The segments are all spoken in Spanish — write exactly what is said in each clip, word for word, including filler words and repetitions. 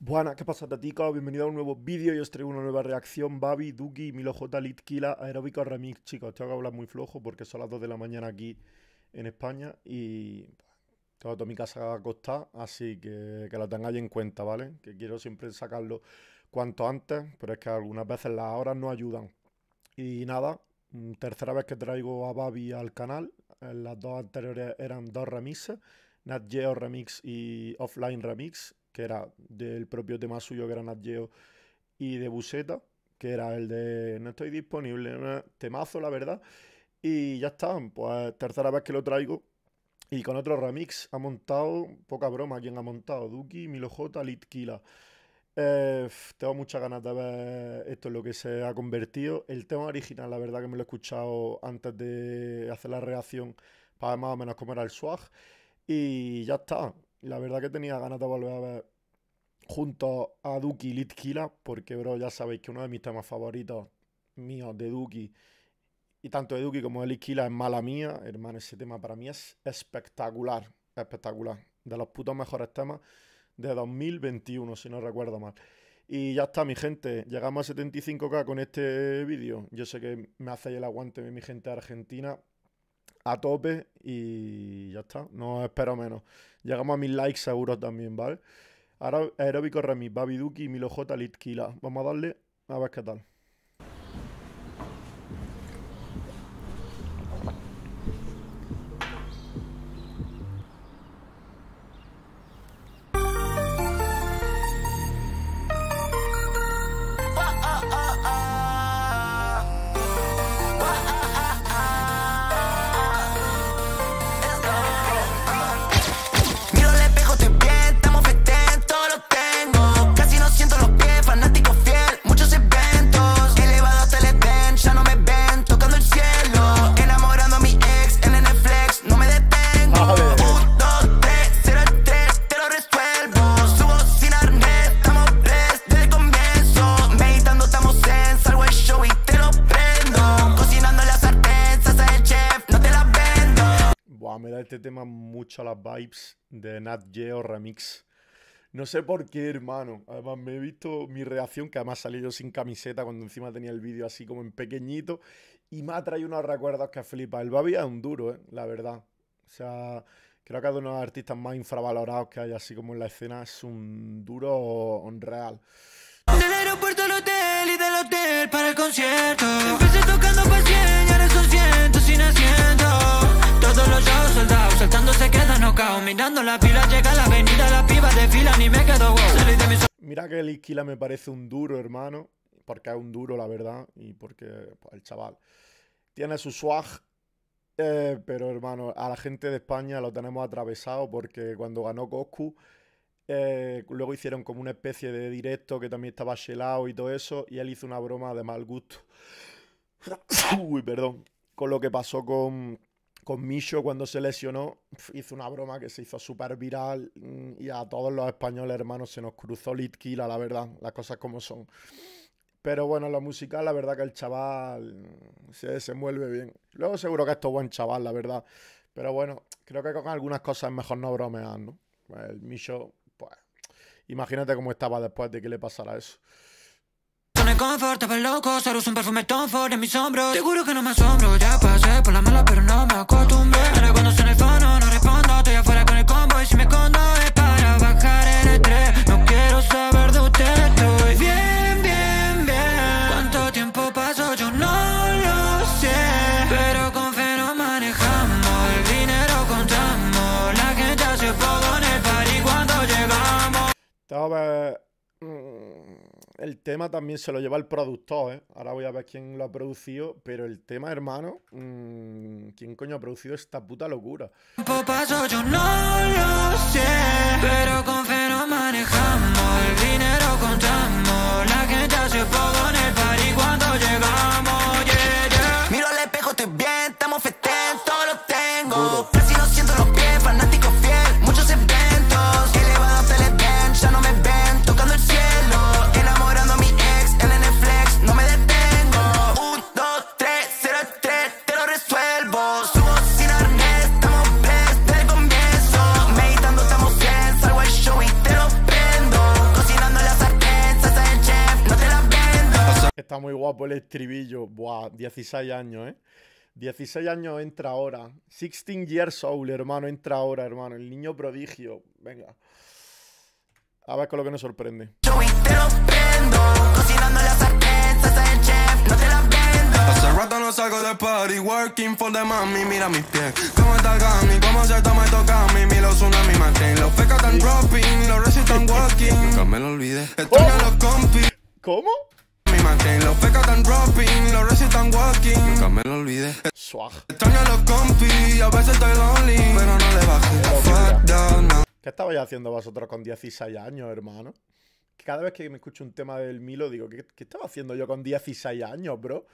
Buenas, ¿qué pasa, tatica? Bienvenido a un nuevo vídeo. Yo os traigo una nueva reacción. Babi, Duki, Milo J, Litkila, Aeróbico Remix. Chicos, tengo que hablar muy flojo porque son las dos de la mañana aquí en España y tengo toda mi casa acostada, así que que lo tengáis en cuenta, ¿vale? Que quiero siempre sacarlo cuanto antes, pero es que algunas veces las horas no ayudan. Y nada, tercera vez que traigo a Babi al canal. Las dos anteriores eran dos remixes, Nat Geo Remix y Offline Remix, que era del propio tema suyo, que era Nat Geo, y de Buseta, que era el de no estoy disponible, temazo, la verdad. Y ya está, pues tercera vez que lo traigo. Y con otro remix ha montado, poca broma, ¿quién ha montado? Duki, Milo J, Litkila. Eh, tengo muchas ganas de ver esto en lo que se ha convertido. El tema original, la verdad que me lo he escuchado antes de hacer la reacción para ver más o menos cómo era el swag. Y ya está. La verdad que tenía ganas de volver a ver junto a Duki y Litkila, porque, bro, ya sabéis que uno de mis temas favoritos míos de Duki, y tanto de Duki como de Litkila, es Mala Mía. Hermano, ese tema para mí es espectacular, espectacular. De los putos mejores temas de dos mil veintiuno, si no recuerdo mal. Y ya está, mi gente. Llegamos a setenta y cinco K con este vídeo. Yo sé que me hacéis el aguante, mi gente de Argentina, a tope, y ya está, no espero menos. Llegamos a mil likes seguros también, ¿vale? Ahora Aeróbico Remix, Babi, Duki, Milo J, Litkila. Vamos a darle a ver qué tal. Me da este tema mucho las vibes de Nat Geo Remix. No sé por qué, hermano. Además, me he visto mi reacción, que además salí yo sin camiseta cuando encima tenía el vídeo así como en pequeñito. Y me ha traído unos recuerdos que flipa. El Babi es un duro, ¿eh? La verdad. O sea, creo que es de uno de los artistas más infravalorados que hay así como en la escena. Es un duro real. Del aeropuerto al hotel y del hotel para el concierto. Empecé tocando pa' cien y ahora son cientos sin asiento. Todos los shows soldados, saltando se quedan knockout. Mirando la pila, llega a la avenida, la piba desfilan y me quedo wow. Salí de mi... Mira que Litkila me parece un duro, hermano. Porque es un duro, la verdad. Y porque pues, el chaval tiene su swag. Eh, pero, hermano, a la gente de España lo tenemos atravesado. Porque cuando ganó Coscu, eh, luego hicieron como una especie de directo que también estaba shelado y todo eso. Y él hizo una broma de mal gusto. Uy, perdón. Con lo que pasó con... Con Misho cuando se lesionó, hizo una broma que se hizo súper viral y a todos los españoles, hermanos, se nos cruzó Litkila, la verdad, las cosas como son. Pero bueno, la musical, la verdad que el chaval se, se mueve bien. Luego seguro que esto es buen chaval, la verdad. Pero bueno, creo que con algunas cosas es mejor no bromear, ¿no? El Misho, pues, imagínate cómo estaba después de que le pasara eso. Confort, estaba loco, ahora uso un perfume Tom Ford en mis hombros. Seguro que no me asombro, ya pasé por la mala pero no me acostumbré. Ahora cuando suena el fono no respondo, estoy afuera con el combo y si me escondo es para bajar el estrés. No quiero saber de usted, estoy bien, bien, bien. ¿Cuánto tiempo pasó? Yo no lo sé, pero con fe nos manejamos, el dinero contamos, la gente hace fuego en el party cuando llegamos. Estaba... El tema también se lo lleva el productor, ¿eh? Ahora voy a ver quién lo ha producido. Pero el tema, hermano, mmm, ¿quién coño ha producido esta puta locura? Paso, yo no lo sé, pero con fe nos manejamos, el dinero contamos, la gente hace fuego en el party cuando llegamos, yeah, yeah. Miro al espejo, estoy bien, estamos festén, todo lo tengo. Duro. Casi no siento los pies, fanático fiel, muchos eventos, elevados se les ven, ya no me ven, tocando el cielo. Subo sin arnés, estamos blessed desde el comienzo. Meditando estamos bien, salgo al show y te lo prendo. Está muy guapo el estribillo. Buah, dieciséis años, ¿eh? dieciséis años entra ahora. dieciséis years old, hermano, entra ahora, hermano. El niño prodigio. Venga. A ver con lo que nos sorprende. Yo te lo prendo, cocinando la sartén, salsa del chef, no te la vendo. Hace rato no salgo de party, working for the mami, mira mis pies. Cómo está el gami, cómo se toma y toca mi, mi los tsunami mantén. Los pecas tan dropping, los resis tan walking. Nunca me lo olvidé. Extraño a los compis. ¿Cómo? Mi mantén, los pecas tan dropping, los resis tan walking. Nunca me lo olvidé. Swag. Extraño a los compis, a veces estoy lonely, pero no le bajé. Fuck down, no. ¿Qué estabais haciendo vosotros con dieciséis años, hermano? Cada vez que me escucho un tema del Milo digo, ¿qué, qué estaba haciendo yo con dieciséis años, bro?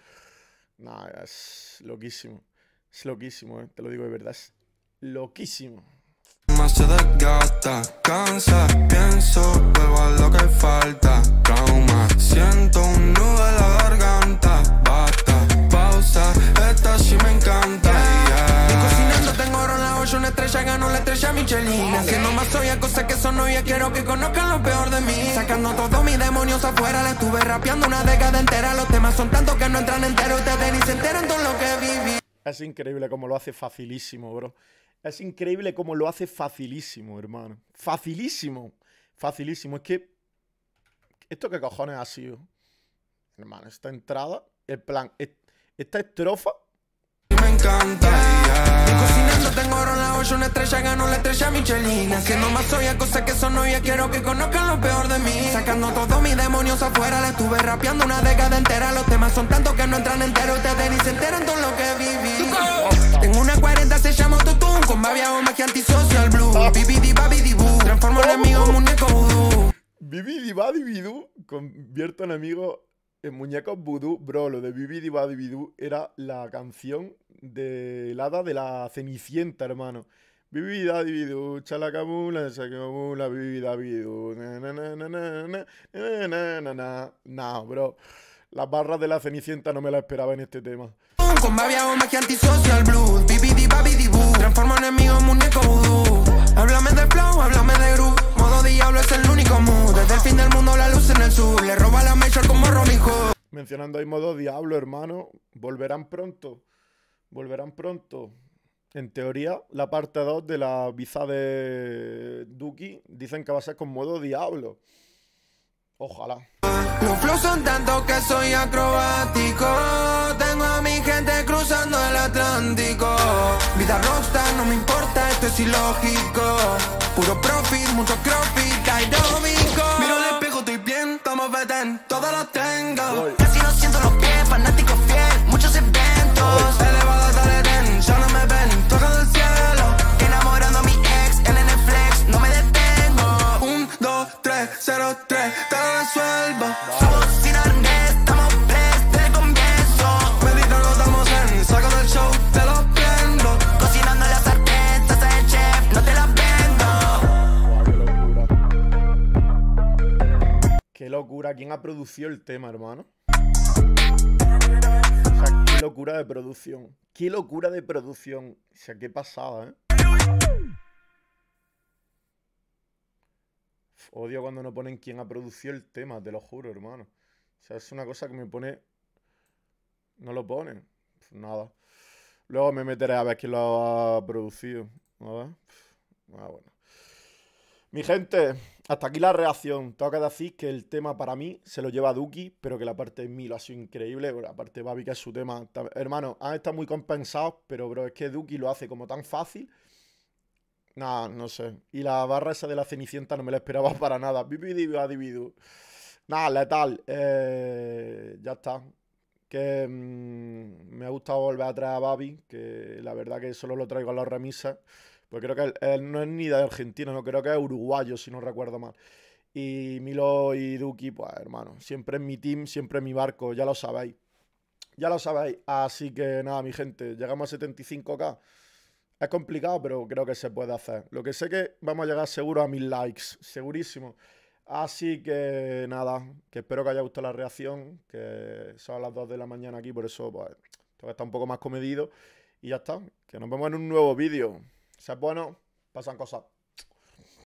No, es loquísimo. Es loquísimo, eh. Te lo digo de verdad. Es loquísimo. Más se desgasta, cansa, pienso, vuelvo a lo que falta. Trauma, siento un nudo en la garganta. Basta, pausa, esta sí me encanta. Yeah. Y cocinando tengo oro en la olla, una estrella ganó la estrella Michelin. Haciendo más soya, cosas que son novias, quiero que conozcan lo peor de mí. Sacando todos mis demonios afuera, le estuve rapeando una década entera. Los temas son tantos que no entran enteros, ustedes ni se enteran todo lo que viví. Es increíble cómo lo hace facilísimo, bro. Es increíble cómo lo hace facilísimo, hermano. Facilísimo. Facilísimo. Es que... ¿Esto qué cojones ha sido? Hermano, esta entrada... El plan... Esta estrofa... Me encanta, yeah. Y cocinando tengo oro en la olla, una estrella ganó la estrella Michelin. Haciendo más soya, cosas que son novias, quiero que conozcan lo peor de mí. Sacando todos mis demonios afuera, le estuve rapeando una década entera. Los temas son tantos que no entran enteros, ustedes ni se enteran todo lo que viví. Tengo una cuarenta, se llama Tutun, con babia o magia antisocial blue. Bibidi babidi boo, transformo enemigo en muñeco vudú. Bibidi babidi convierto enemigo en muñecos vudú. Bro, lo de Bibidi babidi era la canción de la hada de la Cenicienta, hermano. Bibidi babidi chalacamula, sacamula, bibidi babidi na na na na na na na na na. No, bro. Las barras de la Cenicienta no me las esperaba en este tema. Con babia o magia antisocial blue. Bibidi babidi boo, transformo enemigo en muñeco vudú. Háblame de flow, háblame de groove. Modo diablo es el único mood. Desde el fin del mundo la luz en el sur. Le roba la mecha como Robin Hood. Mencionando ahí modo diablo, hermano. Volverán pronto. Volverán pronto. En teoría, la parte dos de la visa de Duki dicen que va a ser con modo diablo. Ojalá. Los flows son tantos que soy acrobático. Tengo a mi gente cruzando el Atlántico. Vida rockstar, no me importa, esto es ilógico. Puro profit, mucho profit, aeróbico. Miro el espejo, estoy bien, estamos vetén, todo lo tengo. Casi no siento los pies, fanático fiel, muchos eventos. Elevada talenten, ya no me ven, toca del cielo. Enamorando a mi ex, en el Netflix, no me detengo. Un, dos, tres, cero, tres, te lo resuelvo. Somos sin arnés, estamos press desde el comienzo. Medito lo damos en, saco del show, te lo prendo. Cocinando la sartén, salsa del chef, no te la vendo. Buah, qué locura. Qué locura. ¿Quién ha producido el tema, hermano? O sea, qué locura de producción. Qué locura de producción. O sea, qué pasada, ¿eh? Odio cuando no ponen quién ha producido el tema, te lo juro, hermano. O sea, es una cosa que me pone... No lo ponen. Pues nada. Luego me meteré a ver quién lo ha producido. A ver. Ah, bueno. Mi gente, hasta aquí la reacción. Tengo que decir que el tema para mí se lo lleva Duki, pero que la parte de Milo ha sido increíble. La parte de Babi, que es su tema. Hermano, han estado muy compensados, pero bro, es que Duki lo hace como tan fácil. Nah, no sé. Y la barra esa de la Cenicienta no me la esperaba para nada. Nada, letal. Eh, ya está. Que mmm, me ha gustado volver a traer a Babi, que la verdad que solo lo traigo a los remises. Pues creo que él, él no es ni de Argentina, no creo que es uruguayo, si no recuerdo mal. Y Milo y Duki, pues hermano, siempre es mi team, siempre es mi barco, ya lo sabéis. Ya lo sabéis. Así que nada, mi gente, llegamos a setenta y cinco K. Es complicado, pero creo que se puede hacer. Lo que sé que vamos a llegar seguro a mil likes, segurísimo. Así que nada, que espero que haya gustado la reacción, que son las dos de la mañana aquí, por eso pues tengo que estar un poco más comedido. Y ya está, que nos vemos en un nuevo vídeo. Si es bueno, pasan cosas.